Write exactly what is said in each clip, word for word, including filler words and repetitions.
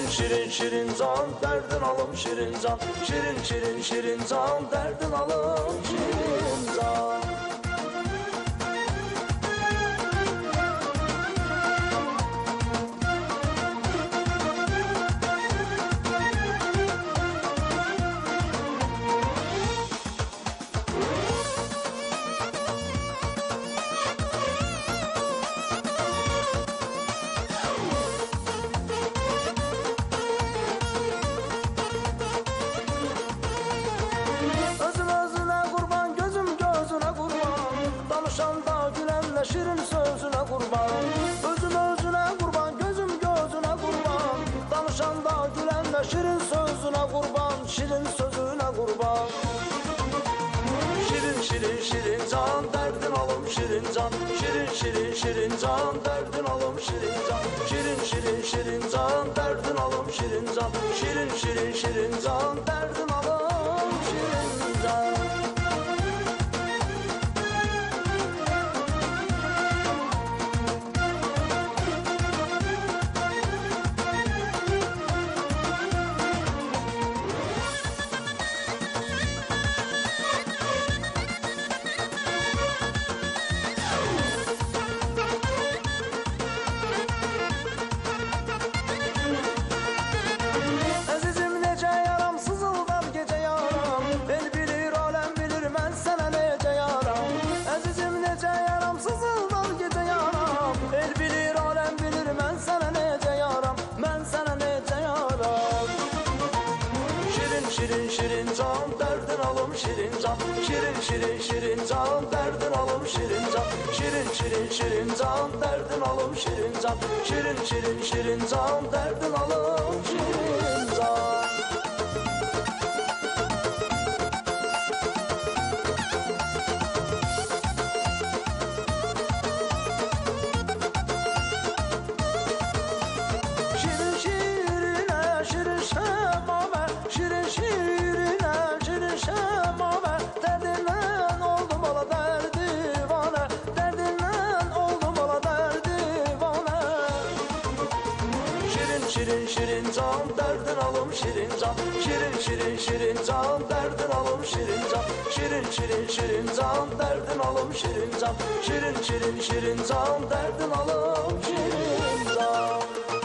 şirin şirin can, derdin alım şirin can. Şirin şirin şirin can, derdin alım şirin can. Şirin sözüne kurban, özüm özüne kurban, gözüm gözüne kurban. Danışan da gülen de şirin sözüne kurban, şirin sözüne kurban. Şirin şirin şirin can, derdin alım şirin can. Şirin şirin şirin can, derdin alım şirin can. Şirin şirin şirin can, derdin alım şirin can. Şirin şirin şirin can, derdin alım şirin can. Şirin şirin can, derdin alım şirin can. Şirin şirin şirin can, derdin alım şirin can. Şirin şirin şirin can, derdin alım şirin can. Şirin şirin şirin can, derdin alım şirin can. Şirin şirin can, derdin alım şirin can. Şirin şirin şirin can, derdin alım şirin can. Şirin şirin şirin can, derdin alım şirin can. Şirin şirin şirin can, derdin alım şirin can.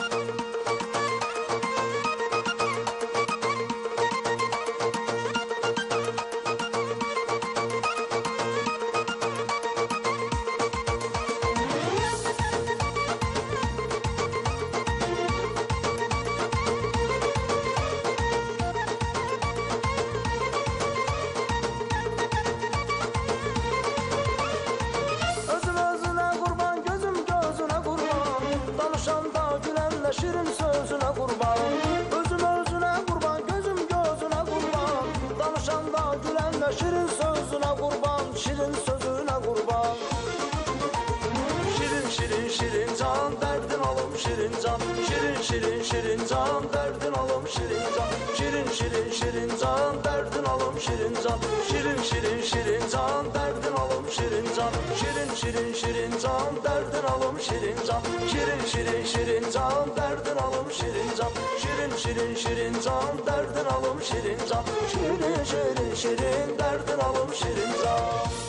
Şirin sözüne kurban, özüm özüne kurban, gözüm gözüne kurban. Danışan da gülen de şirin sözüne kurban, şirin sözüne kurban. Şirin şirin şirin can, derdin alım şirin can. Şirin şirin şirin can, derdin alım şirin can. Şirin şirin şirin can, derdin alım şirin can. Şirin şirin şirin can, derdin alım şirin can. Şirin şirin şirin can, derdin alım şirin can. Şirin şirin şirin can, derdin alım şirin can. Şirin şirin şirin can, derdin alım şirin can. Şirin şirin şirin, derdin alım şirin can.